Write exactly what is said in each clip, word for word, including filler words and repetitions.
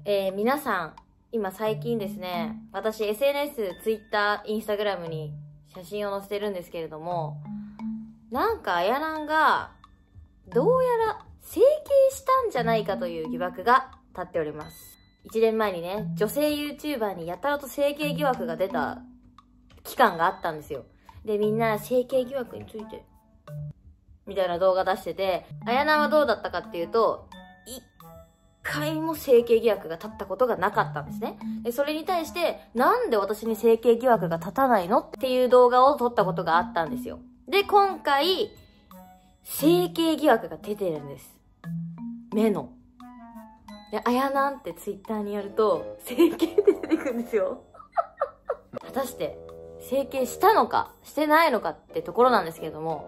えー、皆さん、今最近ですね、私 エスエヌエス、Twitter、Instagram に写真を載せてるんですけれども、なんかあやなんが、どうやら整形したんじゃないかという疑惑が立っております。いちねんまえにね、女性 YouTuber にやたらと整形疑惑が出た期間があったんですよ。で、みんな整形疑惑について、みたいな動画出してて、あやなはどうだったかっていうと、一回も整形疑惑が立ったことがなかったんですね。で、それに対して、なんで私に整形疑惑が立たないのっていう動画を撮ったことがあったんですよ。で、今回、整形疑惑が出てるんです。目の。で、あやなんってツイッターにやると、整形で出てくるんですよ。果たして、整形したのか、してないのかってところなんですけれども、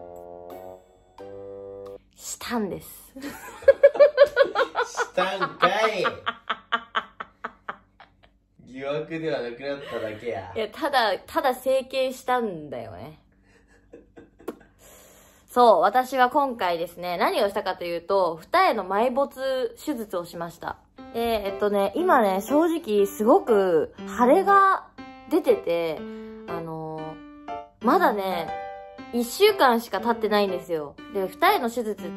したんです。 したんかい。疑惑ではなくなっただけや。 いや、ただ、ただ整形したんだよね。そう、私は今回ですね、何をしたかというと、二重の埋没手術をしました。で、えっとね、今ね、正直すごく腫れが出てて、あのー、まだね、一週間しか経ってないんですよ。で、二重の手術って、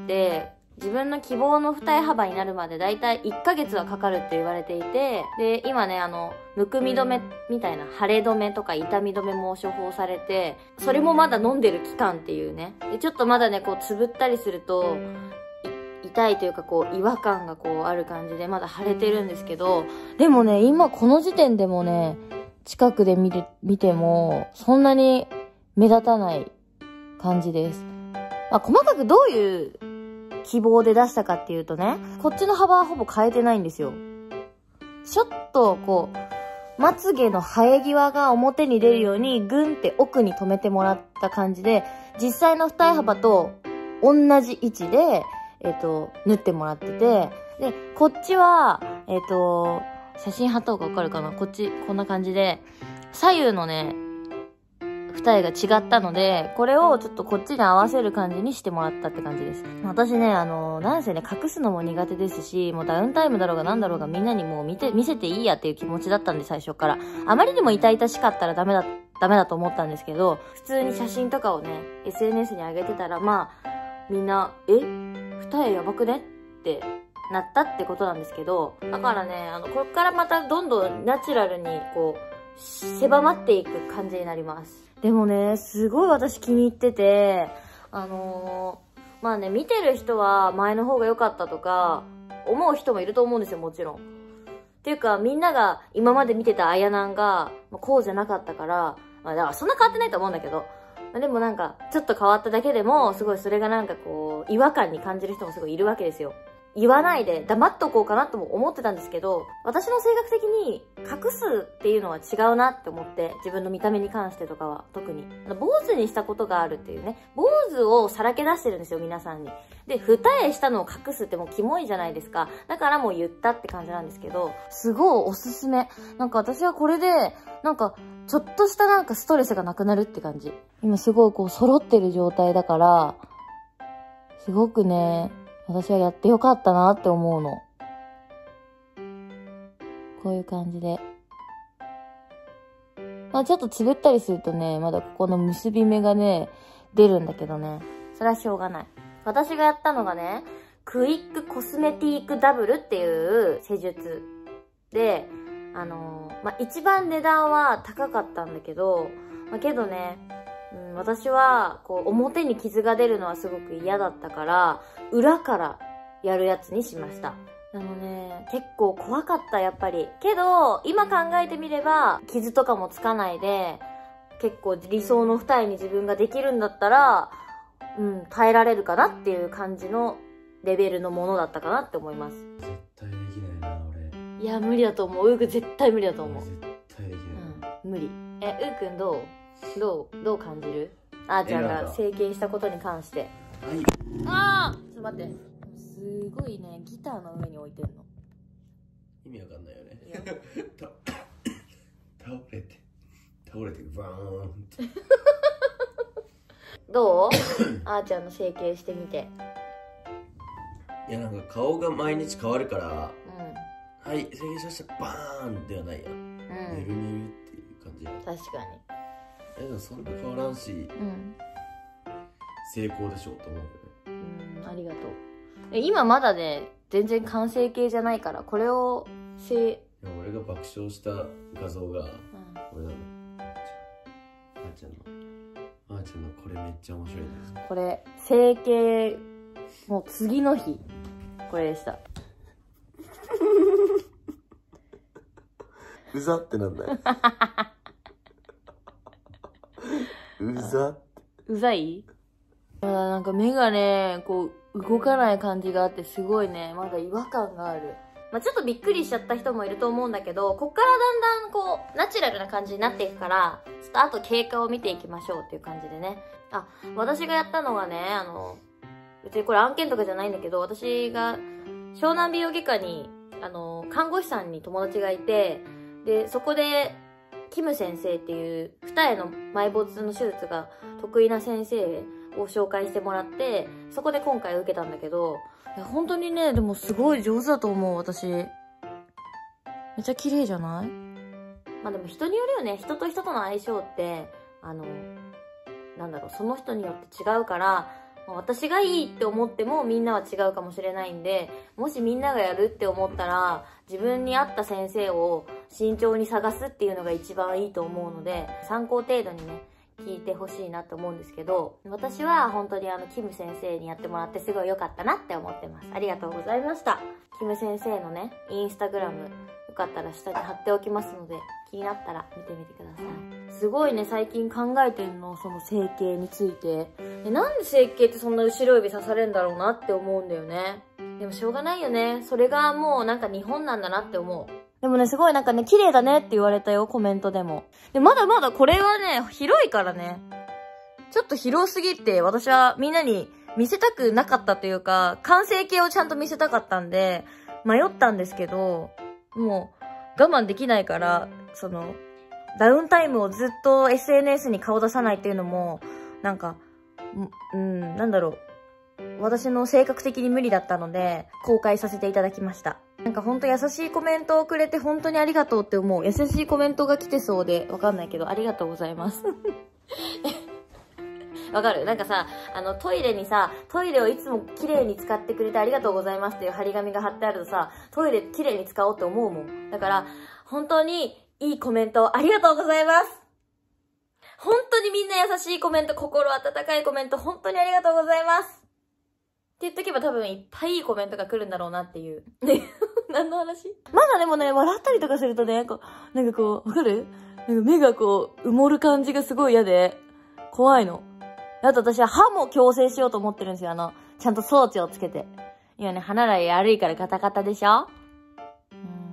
自分の希望の二重幅になるまでだいたいいっかげつはかかるって言われていて、で、今ね、あの、むくみ止めみたいな、腫れ止めとか痛み止めも処方されて、それもまだ飲んでる期間っていうね。で、ちょっとまだね、こう、つぶったりすると、痛いというかこう、違和感がこう、ある感じで、まだ腫れてるんですけど、でもね、今この時点でもね、近くで見る、見ても、そんなに目立たない感じです。まあ、細かくどういう希望で出したかっていうとね、こっちの幅はほぼ変えてないんですよ。ちょっとこう、まつげの生え際が表に出るようにグンって奥に止めてもらった感じで、実際の二重幅と同じ位置で、えっと、縫ってもらってて、で、こっちは、えっと、写真貼った方がわかるかな？こっち、こんな感じで、左右のね、二重が違ったので、これをちょっとこっちに合わせる感じにしてもらったって感じです。私ね、あの、なんせね、隠すのも苦手ですし、もうダウンタイムだろうがなんだろうがみんなにもう見て、見せていいやっていう気持ちだったんで、最初から。あまりにも痛々しかったらダメだ、ダメだと思ったんですけど、普通に写真とかをね、エスエヌエス に上げてたら、まあ、みんな、え？二重やばくね？ってなったってことなんですけど、だからね、あの、こっからまたどんどんナチュラルに、こう、狭まっていく感じになります。でもね、すごい私気に入ってて、あのー、まあね、見てる人は前の方が良かったとか、思う人もいると思うんですよ、もちろん。っていうか、みんなが今まで見てたあやなんが、こうじゃなかったから、まあだからそんな変わってないと思うんだけど、でもなんか、ちょっと変わっただけでも、すごいそれがなんかこう、違和感に感じる人もすごいいるわけですよ。言わないで黙っとこうかなとも思ってたんですけど、私の性格的に隠すっていうのは違うなって思って、自分の見た目に関してとかは特に。坊主にしたことがあるっていうね。坊主をさらけ出してるんですよ、皆さんに。で、二重したのを隠すってもうキモいじゃないですか。だからもう言ったって感じなんですけど、すごいおすすめ。なんか私はこれで、なんか、ちょっとしたなんかストレスがなくなるって感じ。今すごいこう揃ってる状態だから、すごくね、私はやってよかったなって思うの。こういう感じで。まあちょっとつぶったりするとね、まだここの結び目がね、出るんだけどね。それはしょうがない。私がやったのがね、クイックコスメティックダブルっていう施術で、あのー、まあ一番値段は高かったんだけど、まあけどね、うん、私は、こう、表に傷が出るのはすごく嫌だったから、裏からやるやつにしました。あのね、結構怖かった、やっぱり。けど、今考えてみれば、傷とかもつかないで、結構理想の二重に自分ができるんだったら、うん、耐えられるかなっていう感じのレベルのものだったかなって思います。 絶対できないな、俺。 いや、無理だと思う。うーくん絶対無理だと思う。 絶対できない。 うん、無理。え、うーくんどうどう、どう感じる？あーちゃんが整形したことに関して。 はい。 ああ、ちょっと待って。すごいね、ギターの上に置いてんの。 意味わかんないよね。倒れて、倒れて、バーンって。 どう？あーちゃんの整形してみて。 いや、なんか顔が毎日変わるから、 はい整形しましたバーンではないやん、 うんねるねるっていう感じや。 確かえでもそんな変わらんし、 に。うん成功でしょうと思うよね。 うんありがとう。え今まだね全然完成形じゃないからこれをせい、 いや俺が爆笑した画像が、 うん、 これだね。あーちゃんのあーちゃんのこれめっちゃ面白いです。 これ整形もう次の日これでした。 うざってなんだよ。うざってうざい？あーなんか目がねこう動かない感じがあってすごいねまだ違和感がある。まあ、ちょっとびっくりしちゃった人もいると思うんだけど、こっからだんだんこうナチュラルな感じになっていくからちょっとあと経過を見ていきましょうっていう感じでね。あ、私がやったのはね、あの別にこれ案件とかじゃないんだけど、私が湘南美容外科にあの看護師さんに友達がいて、でそこでキム先生っていう二重の埋没の手術が得意な先生を紹介してもらって、そこで今回受けたんだけど、いや本当にねでもすごい上手だと思う。私めっちゃ綺麗じゃない？まあでも人によるよね。人と人との相性ってあのなんだろう、その人によって違うから、私がいいって思ってもみんなは違うかもしれないんで、もしみんながやるって思ったら自分に合った先生を慎重に探すっていうのが一番いいと思うので、参考程度にね聞いてほしいなと思うんですけど、私は本当にあのキム先生にやってもらってすごい良かったなって思ってます。ありがとうございました。キム先生のねインスタグラムよかったら下に貼っておきますので、気になったら見てみてください。すごいね最近考えてんの、その整形について。でなんで整形ってそんな後ろ指刺されるんだろうなって思うんだよね。でもしょうがないよね。それがもうなんか日本なんだなって思う。でもね、すごいなんかね、綺麗だねって言われたよ、コメントでも。で、まだまだこれはね、広いからね。ちょっと広すぎて、私はみんなに見せたくなかったというか、完成形をちゃんと見せたかったんで、迷ったんですけど、もう我慢できないから、その、ダウンタイムをずっと エスエヌエス に顔出さないっていうのも、なんか、うん、なんだろう。私の性格的に無理だったので、公開させていただきました。なんかほんと優しいコメントをくれて本当にありがとうって思う。優しいコメントが来てそうで、わかんないけど、ありがとうございます。わかる？なんかさ、あの、トイレにさ、トイレをいつも綺麗に使ってくれてありがとうございますっていう張り紙が貼ってあるとさ、トイレ綺麗に使おうって思うもん。だから、本当にいいコメントありがとうございます。本当にみんな優しいコメント、心温かいコメント、本当にありがとうございます。って言っとけば多分いっぱいいいコメントが来るんだろうなっていう。ね。何の話？まだでもね、笑ったりとかするとね、こう、なんかこう、わかる？なんか目がこう、埋もる感じがすごい嫌で、怖いの。あと私は歯も矯正しようと思ってるんですよ。あの、ちゃんと装置をつけて。今ね、歯並び悪いからガタガタでしょ？うん。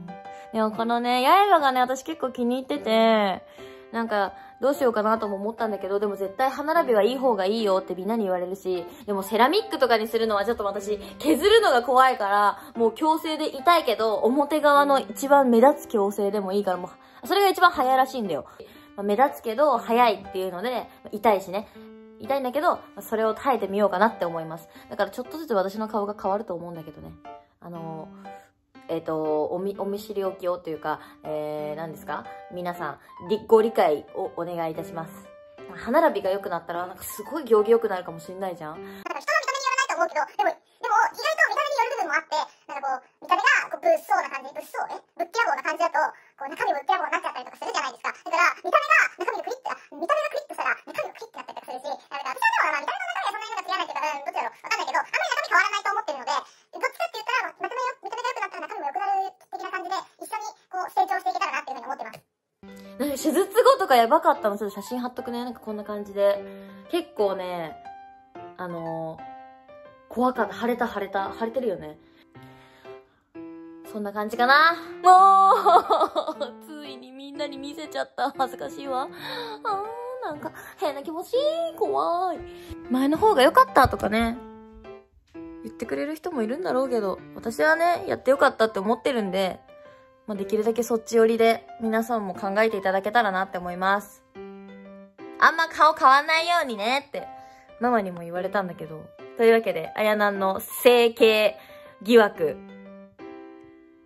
でもこのね、刃がね、私結構気に入ってて、なんか、どうしようかなとも思ったんだけど、でも絶対歯並びはいい方がいいよってみんなに言われるし、でもセラミックとかにするのはちょっと私、削るのが怖いから、もう矯正で痛いけど、表側の一番目立つ矯正でもいいから、もう、それが一番早いらしいんだよ。まあ、目立つけど、早いっていうので、痛いしね。痛いんだけど、それを耐えてみようかなって思います。だからちょっとずつ私の顔が変わると思うんだけどね。あのー、えっと、おみ、お見知りおきをというか、えー、何ですか？皆さん、り、ご理解をお願いいたします。歯並びが良くなったら、なんかすごい行儀良くなるかもしれないじゃん。 なんか人の見た目によらないと思うけど、でも、でも、意外と見た目による部分もあって、なんかこう、見た目がこう物騒な感じ、物騒えぶっきらぼうな感じだと、こう、中身もぶっきらぼうになっちゃったりとかするじゃないですか。だから、見た目が中身がクリッと、見た目がクリッとしたら、中身がクリッとなったりとかするし、だから私はでも、まあ、見た目の中身はそんなになんか嫌いないというか、うん、どっちだろう、わかんないけど、あんまり中身変わらないと思ってるので、どっちかって言ったら、まあ、見た目よ、見た目が良くなったら中身も良くなる的な感じで、一緒にこう、成長していけたらなっていうふうに思ってます。 なんか手術後とかやばかったの。ちょっと写真貼っとくね。なんかこんな感じで。結構ね、あのー、怖かった。腫れた腫れた。腫れてるよね。そんな感じかな。もうついにみんなに見せちゃった。恥ずかしいわ。あー、なんか変な気持ちいい。怖い。前の方が良かったとかね。言ってくれる人もいるんだろうけど、私はね、やってよかったって思ってるんで、まあ、できるだけそっち寄りで皆さんも考えていただけたらなって思います。あんま顔変わんないようにねってママにも言われたんだけど。というわけで、あやなんの整形疑惑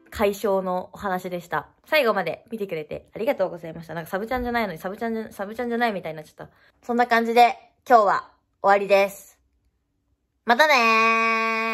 解消のお話でした。最後まで見てくれてありがとうございました。なんかサブちゃんじゃないのにサブちゃんじゃ、サブちゃんじゃないみたいになっちゃった。そんな感じで今日は終わりです。またねー。